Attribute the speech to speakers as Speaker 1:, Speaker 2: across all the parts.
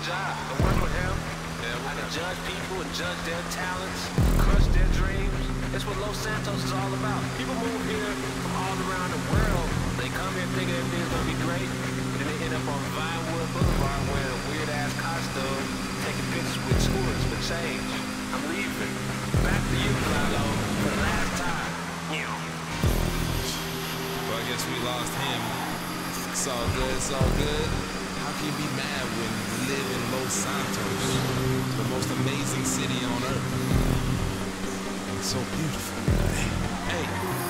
Speaker 1: job to work with him. I can judge people and judge their talents, crush their dreams. That's what Los Santos is all about. People move here from all around the world. They come here thinking everything's gonna be great, and then they end up on Vinewood Boulevard wearing a weird-ass costume, taking pictures with tourists for change. I'm leaving. Back to you, Lalo, for the last time.
Speaker 2: Well, I guess we lost him. It's all good, it's all good. How can you be mad when you live in Los Santos, the most amazing city on earth? It's so beautiful. Hey.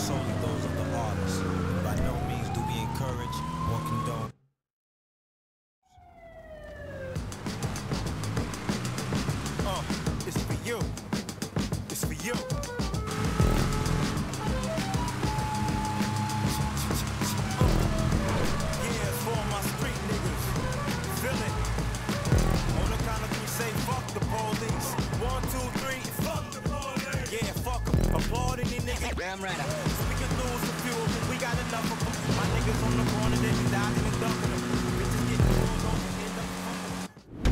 Speaker 3: solely those of the artists. By no means do we encourage or condone. It's for you. It's for you. Yeah, it's for my street niggas. Feel it. On the count of three, say fuck the police. 1, 2, 3, fuck the police. Yeah, fuck them. Applaud any nigga.
Speaker 4: Damn right.
Speaker 3: We can lose the fuel, we got enough of them. My niggas on the corner, they be dodging and ducking them. Bitches getting pulled over, end up fucking.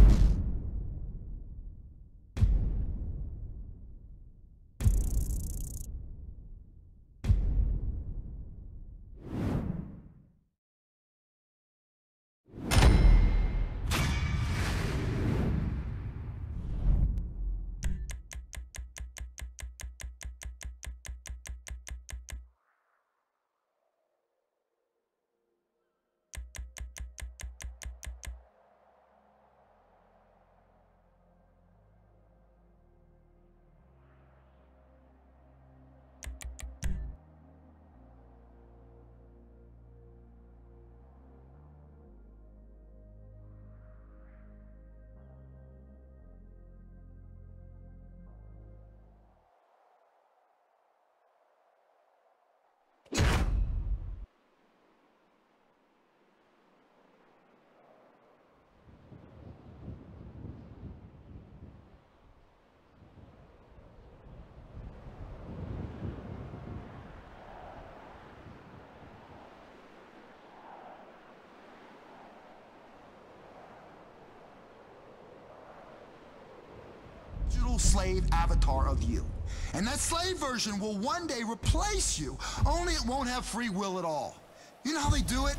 Speaker 5: Digital slave avatar of you. And that slave version will one day replace you, only it won't have free will at all. You know how they do it?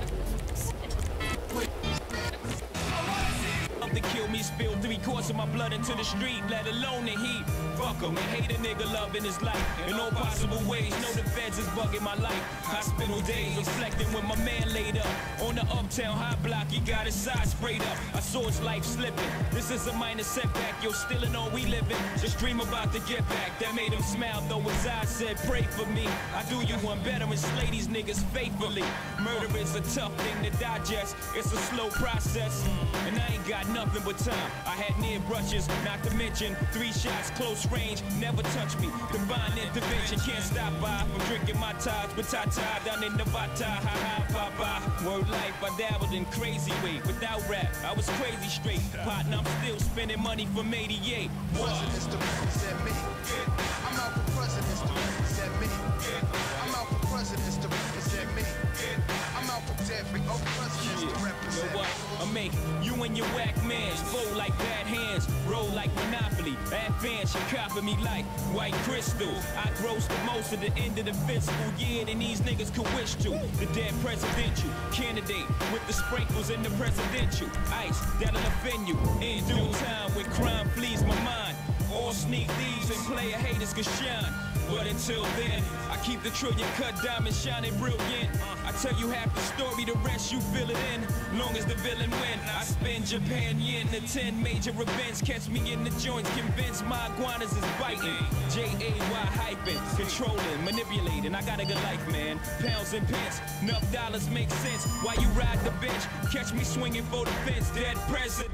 Speaker 6: To kill me, spill 3/4 of my blood into the street, let alone the heat. Fuck 'em and hate a nigga loving his life in all possible ways. Know the feds is bugging my life. Hospital days reflecting when my man laid up on the uptown high block. He got his side sprayed up. I saw his life slipping. This is a minor setback. Yo, still in all we living. Just dream about to get back. That made him smile though his eyes said, "Pray for me. I do you one better and slay these niggas faithfully." Murder is a tough thing to digest. It's a slow process, and I ain't got nothing but time. I had near brushes, not to mention 3 shots close range, never touch me. Divine intervention can't stop by from drinking my ties with Tata down in Nevada. Ha ha, bye bye. Word life, I dabbled in crazy way. Without rap, I was crazy straight. Partner, I'm still spending money from 88.
Speaker 7: Presidents to represent me. I'm out for presidents to represent me. I'm out for presidents to represent me. I'm out for every presidents to represent
Speaker 6: Yo, what? I make you and your whack mans fold like bad hands, roll like Monopoly. Bad fans should copy me like white crystal. I gross the most at the end of the fiscal year than these niggas could wish to. The dead presidential candidate with the sprinkles in the presidential ice that'll offend you in due time when crime flees my mind. All sneak thieves and player haters can shine. But until then, I keep the trillion cut diamonds shining brilliant. I tell you half the story, the rest you fill it in. Long as the villain win, I spend Japan yen to 10 major events. Catch me in the joints, convinced my iguanas is biting. J-A-Y hyping, controlling, manipulating. I got a good life, man. Pounds and pence, enough dollars make sense. While you ride the bench, catch me swinging for the fence. Dead president.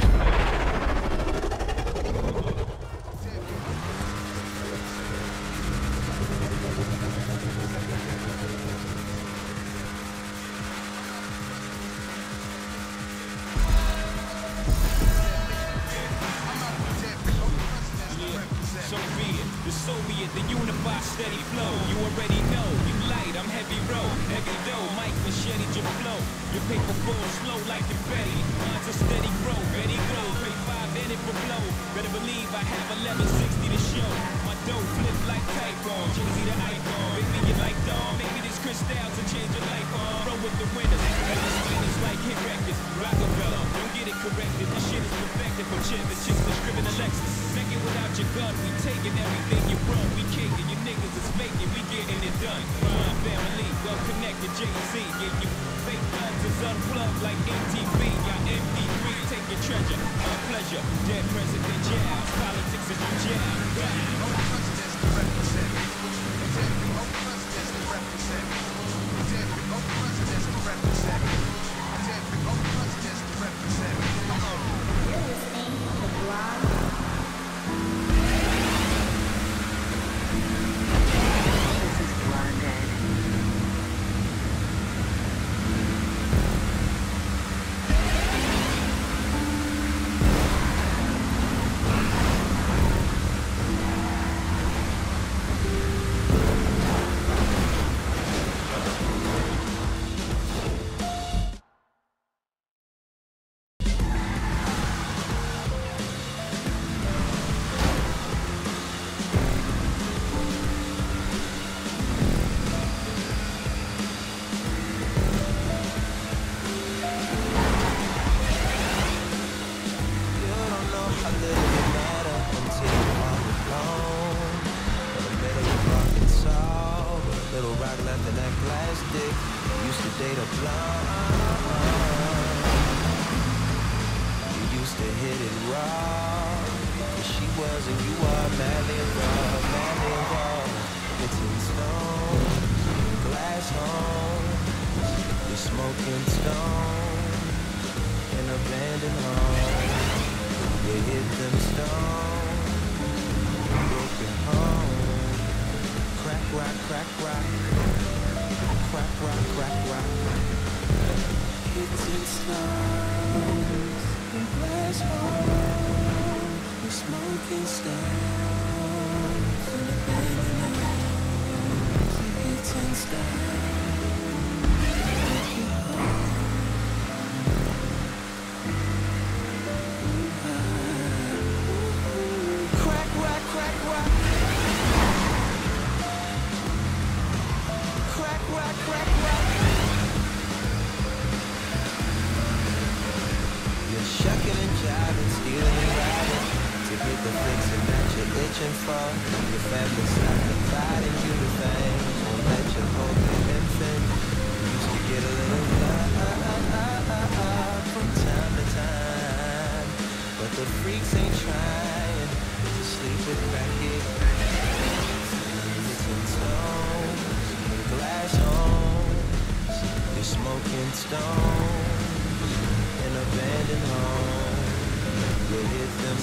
Speaker 6: So be it, the Soviet, the unified steady flow. You already know, you light, I'm heavy road, heavy dough, Mike machete your flow. Your paper falls slow like confetti. Mine's a steady grow, ready go, pay 5 in it for blow. Better believe I have 1160 to show. My dough flip like Typhon, Jay-Z the icon. Baby, you like Dawn, maybe this crystals to change your life on. Roll with the winners, and the steamers like hit records. Rockefeller, don't get it corrected. This shit is perfected for chip, the chicks that's driven a Lexus. Naked without your gun, we taking everything you brought. We caking, you niggas is faking, we getting it done. My family, well connected, Jay-Z. Yeah, you fake thugs is unplugged like MTV. Y'all MP3, take your treasure, our pleasure. Dead president jazz, politics is your jazz.
Speaker 7: presidents to represent me. Every president
Speaker 4: plastic. Used to date a blonde. You used to hit it raw. But she was and you are madly involved, madly involved. It's in stone, glass home. You're smoking stone in abandoned home. You hit them stone, broken home. Crack rock, crack rock, crack rock, crack rock. It's in stones in glass home. You're smoking stones in abandoned homes. It's in stones. The fix and that you're itching for. Your family's not providing you the things. Won't let you hold the infant. You used to get a little love from time to time, but the freaks ain't trying to sleep with crackhead. It's in stones, glass homes. You're smoking stones in abandoned homes. You hit them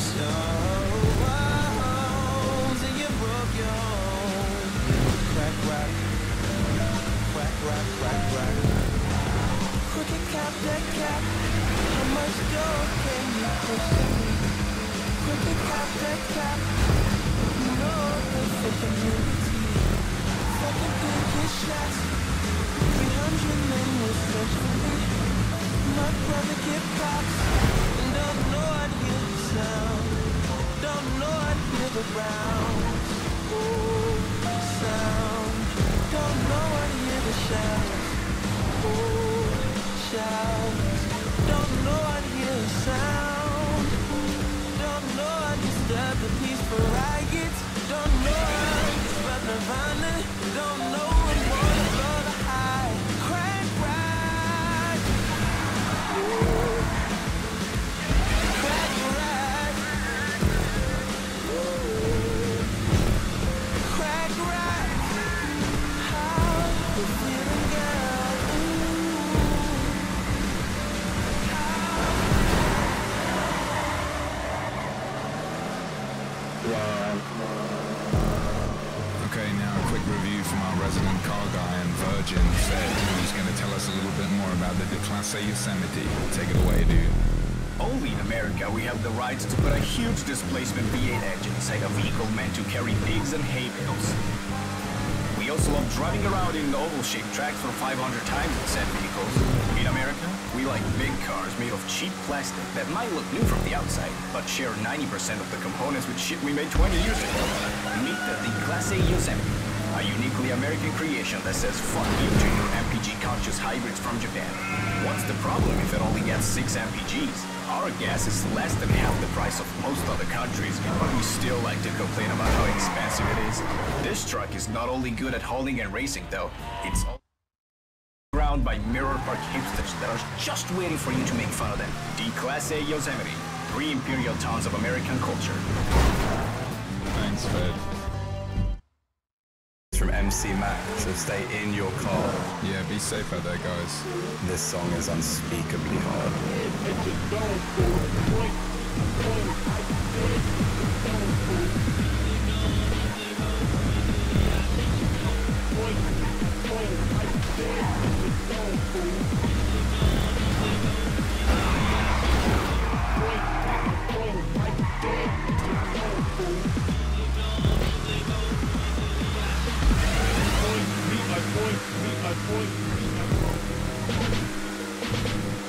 Speaker 4: stones and you broke your home. Crack rock, crack rock, crack rock. Crooked cap, dead cap. How much dough can you push to me? Crooked cap, dead cap. You know good for community. Fucking good get shots. 300 men will search for me. My brother get pops. Don't know I'd hear the sound. Don't know I'd hear the rounds. Ooh, sound. Don't know I'd hear the shouts. Ooh, shouts. Don't know I'd hear the sound. Don't know I'd disturb the peaceful riots. Don't know I'd disrupt Nirvana. Don't know I'm gonna blow the high. Crack rock. Ooh.
Speaker 2: Okay, now a quick review from our resident car guy and Virgin Fed, who's going to tell us a little bit more about the Class A Yosemite. Take it away, dude.
Speaker 8: Only in America we have the rights to put a huge displacement V8 engine inside a vehicle meant to carry pigs and hay bales. We also love driving around in oval-shaped tracks for 500 times in said vehicles. In America, we like big cars made of cheap plastic that might look new from the outside, but share 90% of the components with shit we made 20 years ago. Meet the Class A Yosemite, a uniquely American creation that says fuck you to your MPG-conscious hybrids from Japan. What's the problem if it only gets 6 MPGs? Our gas is less than half the price of most other countries, but we still like to complain about how expensive it is. This truck is not only good at hauling and racing though, it's also surrounded by Mirror Park hipsters that are just waiting for you to make fun of them. The Class A Yosemite, 3 imperial tons of American culture.
Speaker 2: Thanks, Fed.
Speaker 9: From MC Mac, so stay in your car.
Speaker 2: Yeah, be safe out there, guys.
Speaker 9: This song is unspeakably hard.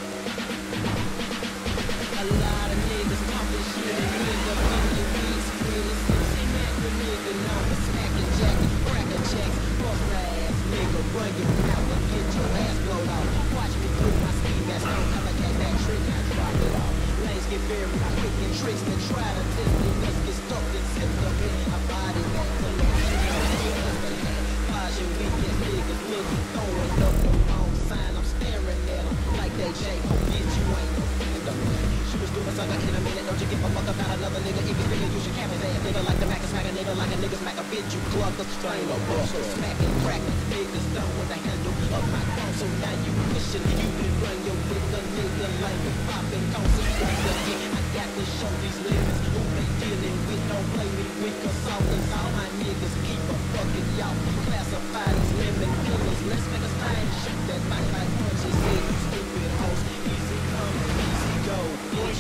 Speaker 6: A lot of niggas talking shit and end up in your beats.
Speaker 4: mother, strain a buckle, smacking, cracking, niggas done with the handle of my phone. So now you wishing you could run your nigga like me popping concentrate again. I got to show these niggas who they dealing with. Don't play me with consultants. All my niggas keep a fucking y'all. Classify these lemon killers. Let's make a stand. Shoot that mic like punches. Yeah, you stupid hoes. Easy come, easy go. Bitch.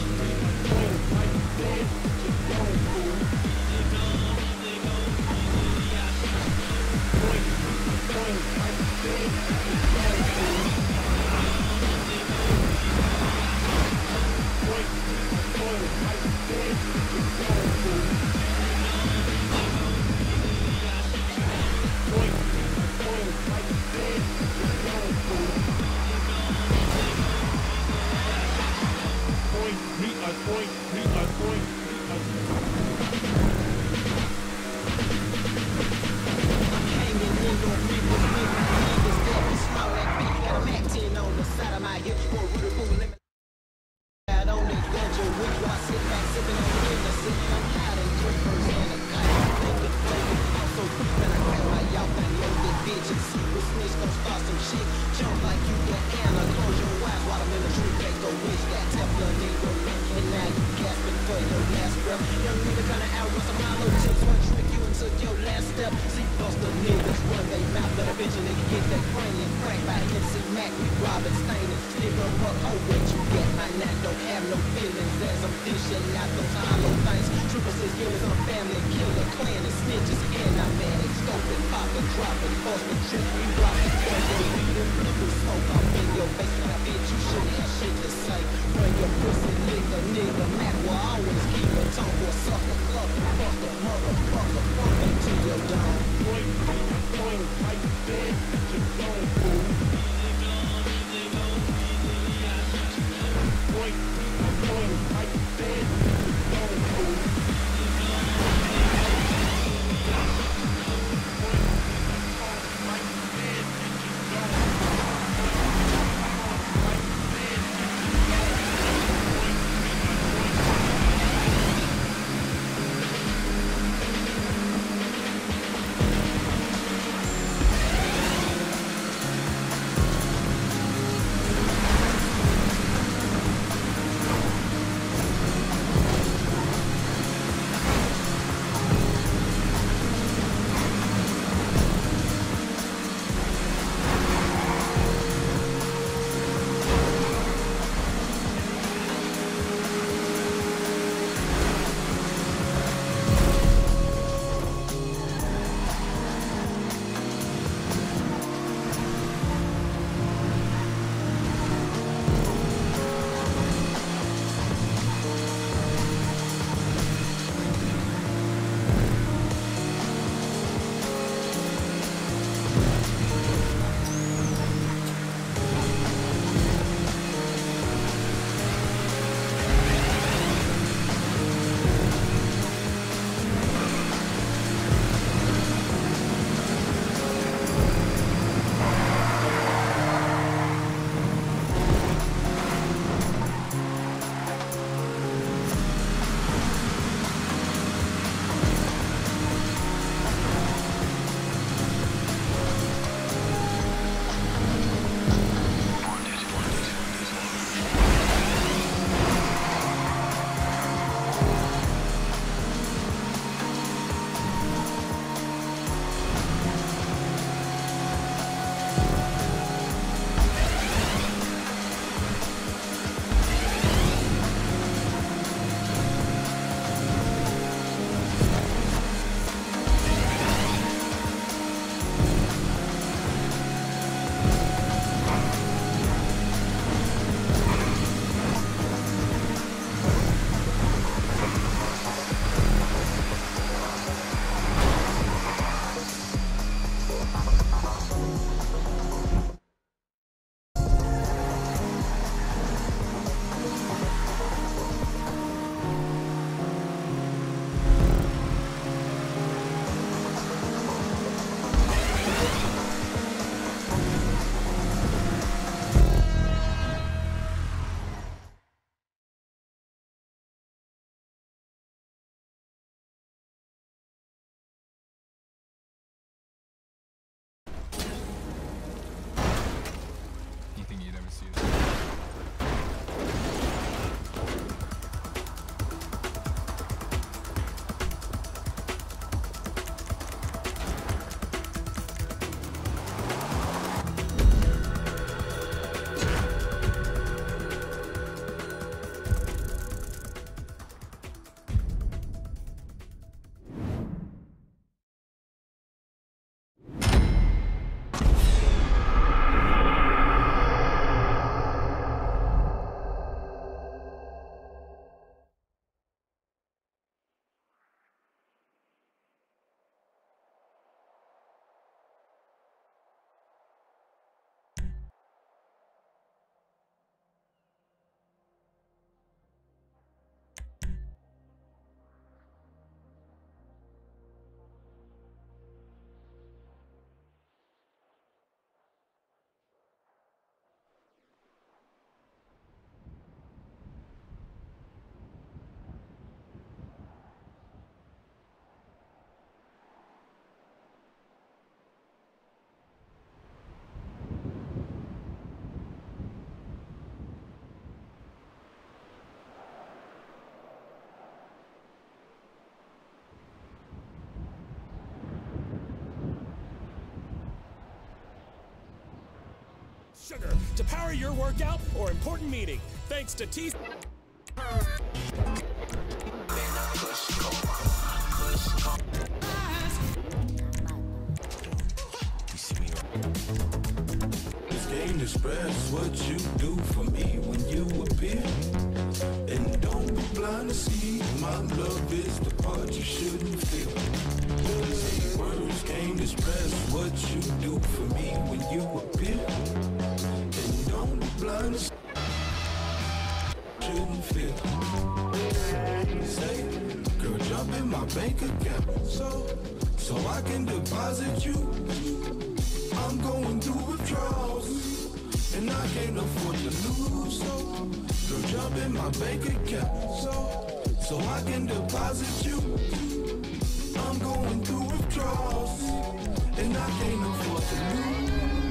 Speaker 2: see that.
Speaker 6: Sugar to power your workout or important meeting. Thanks to T.
Speaker 10: This game express what you do for me when you appear. And don't be blind to see my love is the part you shouldn't feel. These words can't express what you do for me when you appear. And don't be blind to see shouldn't feel. Say, girl, jump in my bank account so I can deposit you. I'm going through withdrawals and I can't afford to lose. So, girl, jump in my bank account so I can deposit you. I'm going through withdrawals and I can't afford to lose.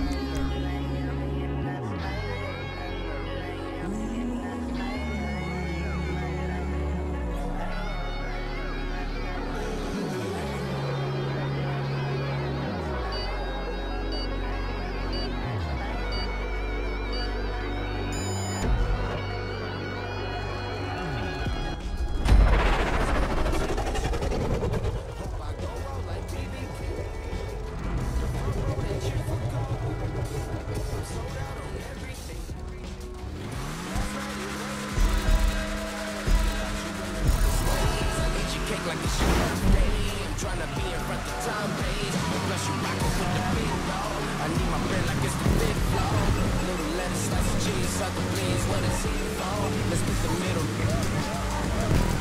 Speaker 4: Like it's your birthday, I'm tryna be in front of time, babe. Plus you rockin' with the big dog. I need my bread like it's the big flow. Little lettuce, slice of cheese, sucker please, what is it for? Let's put the middle.